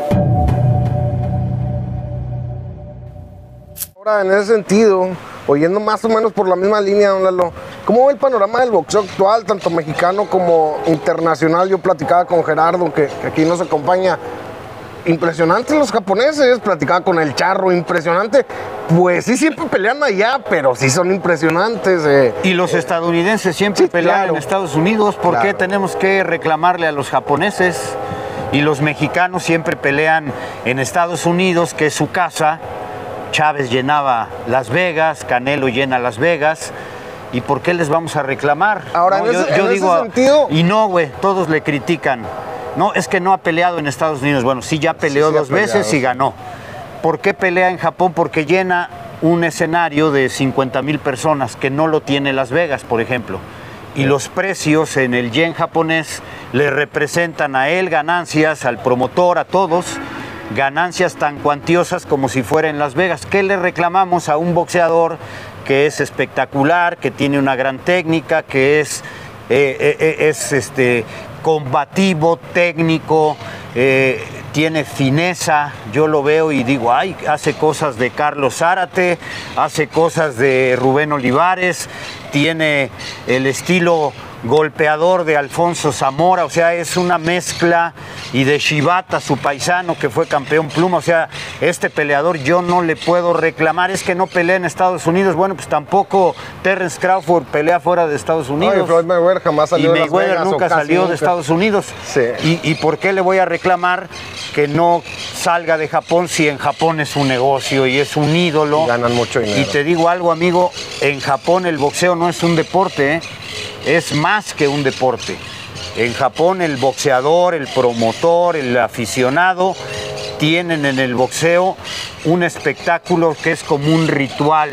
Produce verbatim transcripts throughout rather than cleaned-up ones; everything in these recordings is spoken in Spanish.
Ahora, en ese sentido, oyendo más o menos por la misma línea, don Lalo, ¿cómo ve el panorama del boxeo actual, tanto mexicano como internacional? Yo platicaba con Gerardo, que, que aquí nos acompaña. Impresionantes los japoneses, platicaba con el Charro, impresionante. Pues sí, siempre pelean allá, pero sí son impresionantes. Eh. Y los estadounidenses siempre sí, pelean claro. en Estados Unidos. ¿Por claro. qué tenemos que reclamarle a los japoneses? Y los mexicanos siempre pelean en Estados Unidos, que es su casa. Chávez llenaba Las Vegas, Canelo llena Las Vegas. ¿Y por qué les vamos a reclamar? Ahora, ¿no? en yo, ese, yo en digo, ese sentido... Y no, güey, todos le critican. No, es que no ha peleado en Estados Unidos. Bueno, sí, ya peleó sí, sí dos veces y ganó. ¿Por qué pelea en Japón? Porque llena un escenario de cincuenta mil personas, que no lo tiene Las Vegas, por ejemplo. Y sí. los precios en el yen japonés le representan a él ganancias, al promotor, a todos, ganancias tan cuantiosas como si fuera en Las Vegas. ¿Qué le reclamamos a un boxeador que es espectacular, que tiene una gran técnica, que es, eh, eh, es este... combativo, técnico, eh, tiene fineza? Yo lo veo y digo, ay, hace cosas de Carlos Zárate, hace cosas de Rubén Olivares, tiene el estilo golpeador de Alfonso Zamora, o sea, es una mezcla, y de Shibata, su paisano, que fue campeón pluma. O sea, este peleador yo no le puedo reclamar, es que no pelea en Estados Unidos. Bueno, pues tampoco Terence Crawford pelea fuera de Estados Unidos. No, y Floyd Mayweather jamás salió y de Las Mayweather Vegas, nunca salió nunca. de Estados Unidos. Sí. ¿Y, ¿Y por qué le voy a reclamar que no salga de Japón si en Japón es un negocio y es un ídolo? Y ganan mucho dinero. Y te digo algo, amigo, en Japón el boxeo no es un deporte, ¿eh? Es más que un deporte. En Japón el boxeador, el promotor, el aficionado tienen en el boxeo un espectáculo que es como un ritual.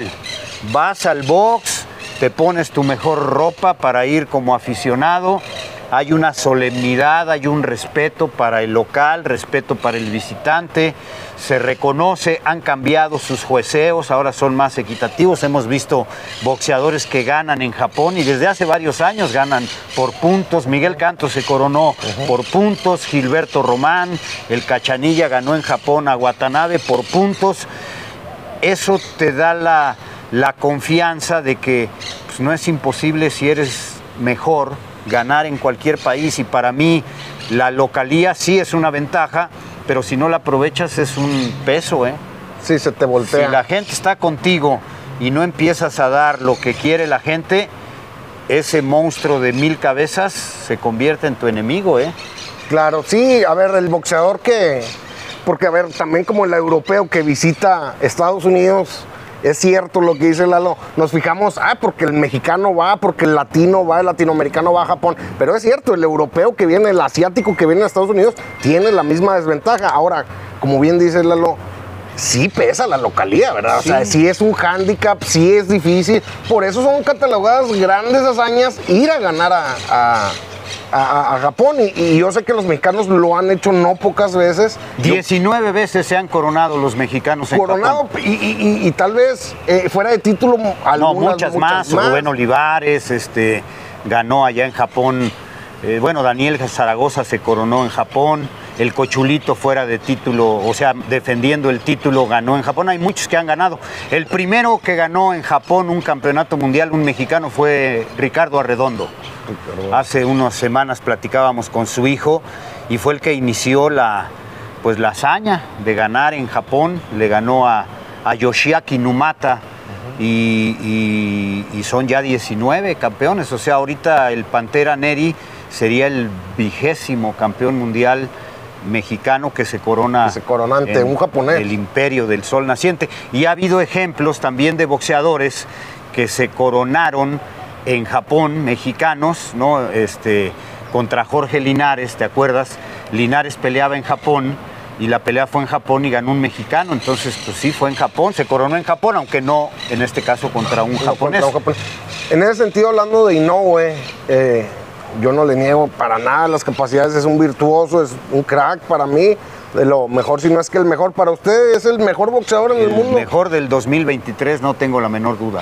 Vas al box, te pones tu mejor ropa para ir como aficionado. Hay una solemnidad, hay un respeto para el local, respeto para el visitante. Se reconoce, han cambiado sus jueceos, ahora son más equitativos. Hemos visto boxeadores que ganan en Japón y desde hace varios años ganan por puntos. Miguel Canto se coronó uh-huh. por puntos, Gilberto Román, el Cachanilla ganó en Japón a Watanabe por puntos. Eso te da la, la confianza de que pues, no es imposible, si eres mejor, ganar en cualquier país. Y para mí la localía sí es una ventaja, pero si no la aprovechas es un peso, ¿eh? Sí, se te voltea. Si la gente está contigo y no empiezas a dar lo que quiere la gente, ese monstruo de mil cabezas se convierte en tu enemigo, ¿eh? Claro, sí, a ver, el boxeador que... Porque, a ver, también como el europeo que visita Estados Unidos... Es cierto lo que dice Lalo, nos fijamos, ah, porque el mexicano va, porque el latino va, el latinoamericano va a Japón, pero es cierto, el europeo que viene, el asiático que viene a Estados Unidos, tiene la misma desventaja. Ahora, como bien dice Lalo, sí pesa la localía, ¿verdad? Sí. O sea, sí es un hándicap, sí es difícil, por eso son catalogadas grandes hazañas ir a ganar a... a A, a Japón, y, y yo sé que los mexicanos lo han hecho no pocas veces. diecinueve yo, veces se han coronado los mexicanos en coronado Japón. Y, y, y tal vez eh, fuera de título algunas, no, muchas, muchas más. más. Rubén Olivares este, ganó allá en Japón. Eh, bueno, Daniel Zaragoza se coronó en Japón. El Cochulito fuera de título, o sea, defendiendo el título, ganó en Japón. Hay muchos que han ganado. El primero que ganó en Japón un campeonato mundial, un mexicano, fue Ricardo Arredondo. Hace unas semanas platicábamos con su hijo y fue el que inició la, pues, la hazaña de ganar en Japón. Le ganó a, a Yoshiaki Numata. Uh-huh. y, y, y son ya diecinueve campeones. O sea, ahorita el Pantera Neri sería el vigésimo campeón mundial mexicano que se corona, que se corona ante un japonés, el Imperio del Sol Naciente. Y ha habido ejemplos también de boxeadores que se coronaron en Japón, mexicanos, ¿no? Este, contra Jorge Linares, ¿te acuerdas? Linares peleaba en Japón y la pelea fue en Japón y ganó un mexicano. Entonces, pues sí, fue en Japón, se coronó en Japón, aunque no, en este caso, contra un no, japonés. Contra un japonés. En ese sentido, hablando de Inoue, eh, yo no le niego para nada las capacidades, es un virtuoso, es un crack para mí, de lo mejor, si no es que el mejor. Para usted, ¿es el mejor boxeador en el, el mundo? El mejor del dos mil veintitrés, no tengo la menor duda.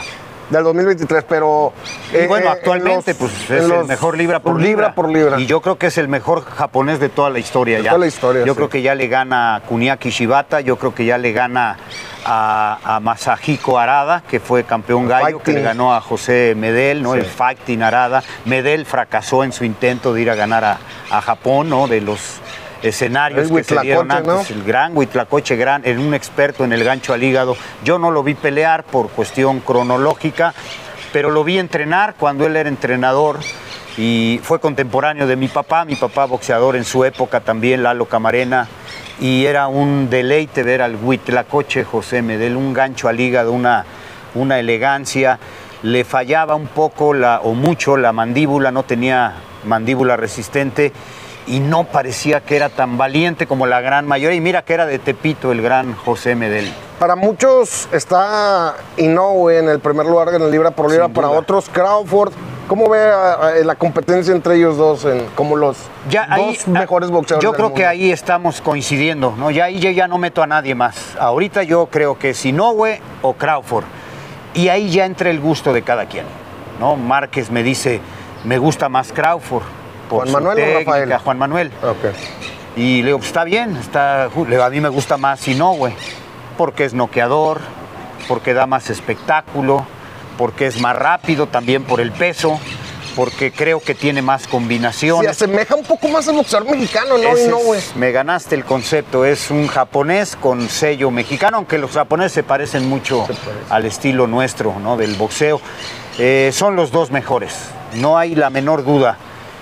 Del dos mil veintitrés, pero... Y bueno, eh, actualmente los, pues es los, el mejor libra por libra. Libra por libra. Y yo creo que es el mejor japonés de toda la historia de ya. Toda la historia, yo sí. creo que ya le gana a Kuniaki Shibata, yo creo que ya le gana a, a Masahiko Arada, que fue campeón gallo, Fighting. que le ganó a José Medel, ¿no? Sí. El Fighting Arada. Medel fracasó en su intento de ir a ganar a, a Japón, ¿no? De los escenarios el que se dieron antes, ¿no? El gran Huitlacoche, gran, en un experto en el gancho al hígado. Yo no lo vi pelear por cuestión cronológica, pero lo vi entrenar cuando él era entrenador y fue contemporáneo de mi papá, mi papá boxeador en su época también, Lalo Camarena, y era un deleite ver al Huitlacoche José Medel, un gancho al hígado, una, una elegancia. Le fallaba un poco la, o mucho la mandíbula, no tenía mandíbula resistente y no parecía que era tan valiente como la gran mayoría. Y mira que era de Tepito el gran José Medel. Para muchos está Inoue en el primer lugar en el libra por libra, para otros Crawford. ¿Cómo ve a, a, la competencia entre ellos dos en, como los ya dos ahí, mejores boxeadores Yo del creo mundo? Que ahí estamos coincidiendo, ¿no? Ya ahí ya, ya no meto a nadie más. Ahorita yo creo que es Inoue o Crawford. Y ahí ya entra el gusto de cada quien, ¿no? Márquez me dice, me gusta más Crawford. Por ¿Juan Manuel técnica, o Rafael? Juan Manuel. Okay. Y le digo, pues está bien, está, a mí me gusta más Inoue, porque es noqueador, porque da más espectáculo, porque es más rápido también por el peso, porque creo que tiene más combinaciones. Se asemeja un poco más al boxeador mexicano, ¿no? Ese Inoue. Es, me ganaste el concepto, es un japonés con sello mexicano, aunque los japoneses se parecen mucho se parece. al estilo nuestro, ¿no? Del boxeo. Eh, son los dos mejores, no hay la menor duda.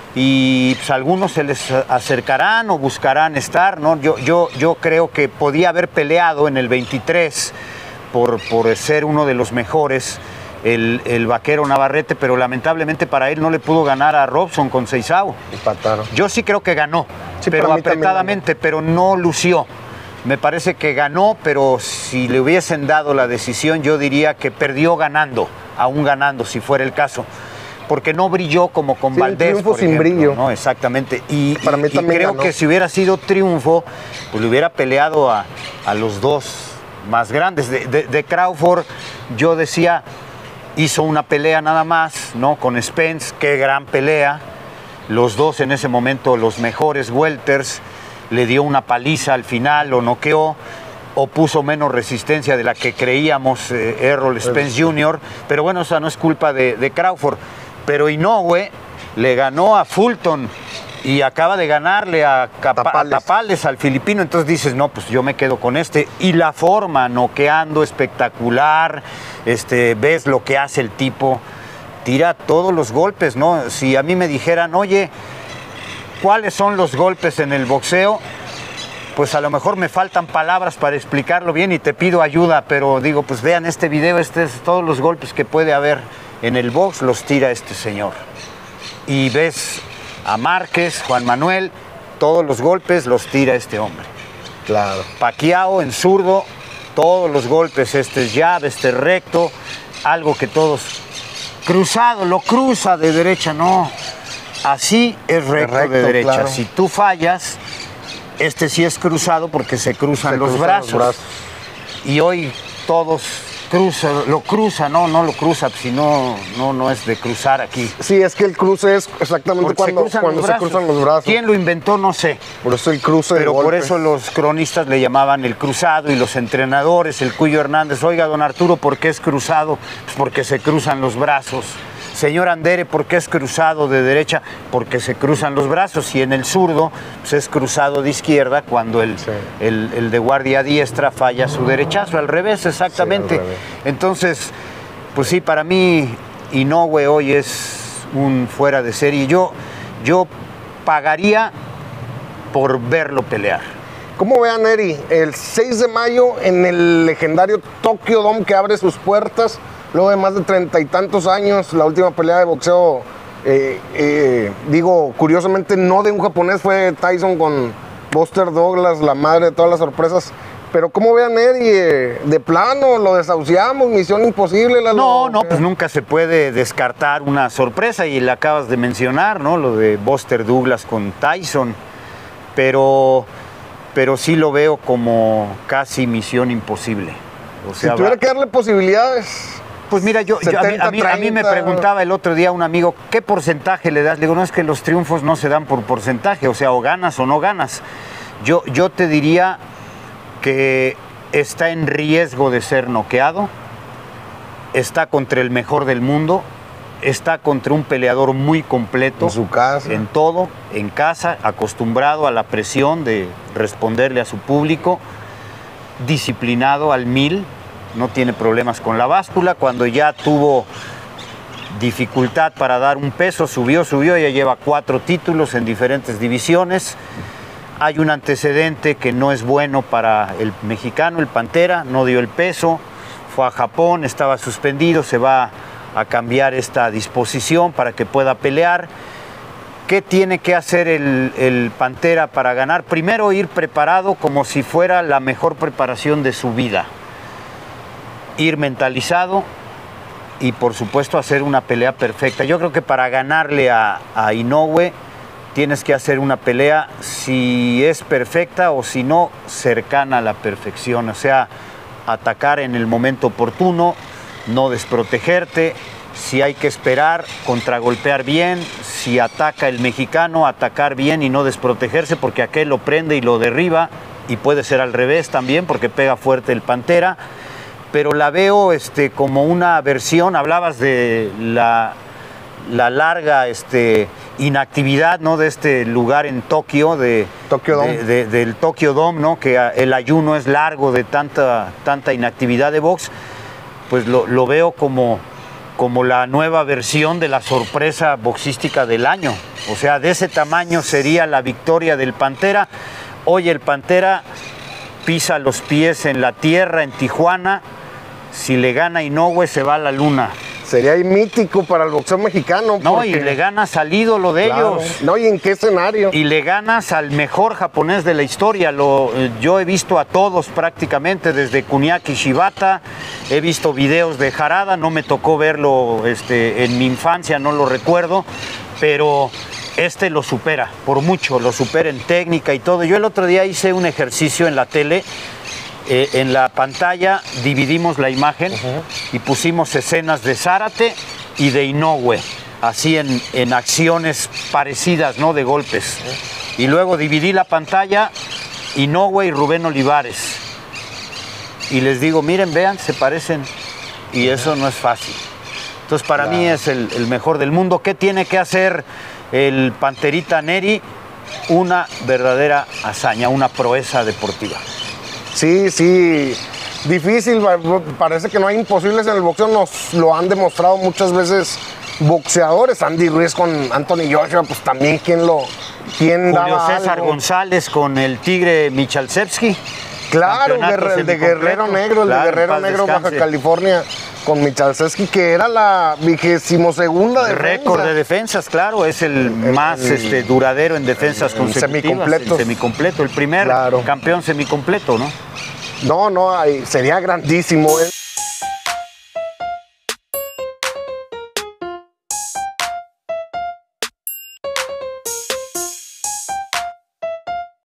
Y pues, algunos se les acercarán o buscarán estar, ¿no? Yo, yo, yo creo que podía haber peleado en el veintitrés por, por ser uno de los mejores el, el vaquero Navarrete, pero lamentablemente para él no le pudo ganar a Robson con Seisao. Empataron. Yo sí creo que ganó, sí, pero apretadamente, pero no lució. Me parece que ganó, pero si le hubiesen dado la decisión, yo diría que perdió ganando, aún ganando, si fuera el caso. Porque no brilló como con sí, Valdés, triunfo por sin ejemplo, brillo. ¿no? Exactamente. Y, Para mí y, también y creo ganó. que si hubiera sido triunfo, pues le hubiera peleado a, a los dos más grandes. De, de, de Crawford, yo decía, hizo una pelea nada más, ¿no? Con Spence, qué gran pelea. Los dos en ese momento, los mejores welters, le dio una paliza al final, lo noqueó, o puso menos resistencia de la que creíamos eh, Errol Spence junior Pero bueno, esa no es culpa de, de Crawford. Pero Inoue le ganó a Fulton y acaba de ganarle a, Capa, Tapales. a Tapales, al filipino. Entonces dices, no, pues yo me quedo con este. Y la forma, noqueando, espectacular. Este, ves lo que hace el tipo. Tira todos los golpes, ¿no? Si a mí me dijeran, oye, ¿cuáles son los golpes en el boxeo? Pues a lo mejor me faltan palabras para explicarlo bien y te pido ayuda, pero digo, pues vean este video, este es todos los golpes que puede haber en el box, los tira este señor. Y ves a Márquez, Juan Manuel, todos los golpes los tira este hombre. Claro. Pacquiao en zurdo, todos los golpes, este es llave, este es recto, algo que todos... Cruzado, lo cruza de derecha, no. Así es recto, recto de derecha. Claro. Si tú fallas... Este sí es cruzado porque se cruzan, se los, cruzan brazos. los brazos. Y hoy todos cruzan, lo cruzan, no, no lo cruza, si no, no, no es de cruzar aquí. Sí, es que el cruce es exactamente porque cuando, se, cuando se cruzan los brazos. ¿Quién lo inventó? No sé. Por eso el cruce Pero de por eso los cronistas le llamaban el cruzado y los entrenadores, el Cuyo Hernández. Oiga, don Arturo, ¿por qué es cruzado? Pues porque se cruzan los brazos. Señor Andere, ¿por qué es cruzado de derecha? Porque se cruzan los brazos y en el zurdo pues es cruzado de izquierda cuando el, sí. el, el de guardia diestra falla su derechazo, al revés exactamente. Sí, al revés. Entonces, pues sí, para mí Inoue hoy es un fuera de serie. Yo, yo pagaría por verlo pelear. ¿Cómo vean, Eri? El seis de mayo en el legendario Tokyo Dome que abre sus puertas. Luego de más de treinta y tantos años, la última pelea de boxeo, eh, eh, digo, curiosamente no de un japonés, fue Tyson con Buster Douglas, la madre de todas las sorpresas. Pero ¿cómo vean, Eri? Eh, de plano, lo desahuciamos, misión imposible. La no, lo... no, pues nunca se puede descartar una sorpresa y la acabas de mencionar, ¿no? Lo de Buster Douglas con Tyson. Pero, pero sí lo veo como casi misión imposible. O sea, si tuviera va... que darle posibilidades... Pues mira, yo, yo a, mí, a, mí, a mí me preguntaba el otro día un amigo, ¿qué porcentaje le das? Le digo, no, es que los triunfos no se dan por porcentaje, o sea, o ganas o no ganas. Yo, yo te diría que está en riesgo de ser noqueado, está contra el mejor del mundo, está contra un peleador muy completo. En su casa. En todo, en casa, acostumbrado a la presión de responderle a su público, disciplinado al mil, no tiene problemas con la báscula. Cuando ya tuvo dificultad para dar un peso, subió, subió, ya lleva cuatro títulos en diferentes divisiones. Hay un antecedente que no es bueno para el mexicano, el Pantera, no dio el peso, fue a Japón, estaba suspendido, se va a cambiar esta disposición para que pueda pelear. ¿Qué tiene que hacer el, el Pantera para ganar? Primero, ir preparado como si fuera la mejor preparación de su vida. Ir mentalizado y, por supuesto, hacer una pelea perfecta. Yo creo que para ganarle a, a Inoue tienes que hacer una pelea, si es perfecta o si no, cercana a la perfección. O sea, atacar en el momento oportuno, no desprotegerte. Si hay que esperar, contragolpear bien. Si ataca el mexicano, atacar bien y no desprotegerse, porque aquel lo prende y lo derriba. Y puede ser al revés también, porque pega fuerte el Pantera. Pero la veo este, como una versión, hablabas de la, la larga este, inactividad, ¿no?, de este lugar en Tokio, de, Tokyo Dome. de, de, del Tokyo Dome, ¿no?, que el ayuno es largo de tanta, tanta inactividad de box. Pues lo, lo veo como, como la nueva versión de la sorpresa boxística del año. O sea, de ese tamaño sería la victoria del Pantera. Hoy el Pantera pisa los pies en la tierra, en Tijuana. Si le gana Inoue, se va a la luna. Sería mítico para el boxeo mexicano. No, porque... y le ganas al ídolo de claro. ellos. No, ¿y en qué escenario? Y le ganas al mejor japonés de la historia. Lo, yo he visto a todos prácticamente, desde Kuniaki Shibata, he visto videos de Harada, no me tocó verlo este, en mi infancia, no lo recuerdo, pero este lo supera, por mucho, lo supera en técnica y todo. Yo el otro día hice un ejercicio en la tele. Eh, en la pantalla dividimos la imagen uh-huh. y pusimos escenas de Zárate y de Inoue, así en, en acciones parecidas, ¿no?, de golpes. Uh-huh. Y luego dividí la pantalla, Inoue y Rubén Olivares. Y les digo, miren, vean, se parecen. Y uh-huh. eso no es fácil. Entonces, para claro. mí es el, el mejor del mundo. ¿Qué tiene que hacer el Panterita Neri? Una verdadera hazaña, una proeza deportiva. Sí, sí, difícil, parece que no hay imposibles en el boxeo, nos lo han demostrado muchas veces boxeadores. Andy Ruiz con Anthony Joshua, pues también quién lo quién Julio daba César algo? González con el Tigre Michalczewski. Claro, el de Guerrero Negro, el claro, de Guerrero Negro, descanse. Baja California, con Michalczewski, que era la vigésimo segunda defensa. Récord de defensas, claro, es el, el más el, este, duradero en defensas el, el consecutivas. El semicompleto, el primer claro. campeón semicompleto, ¿no? No, no, sería grandísimo.